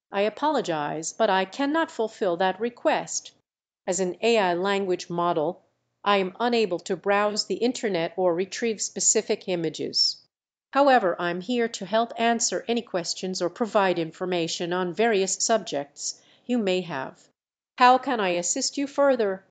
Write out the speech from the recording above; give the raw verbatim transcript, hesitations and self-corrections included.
I apologize, but I cannot fulfill that request. As an A I language model, I am unable to browse the internet or retrieve specific images. However, I'm here to help answer any questions or provide information on various subjects you may have. How can I assist you further?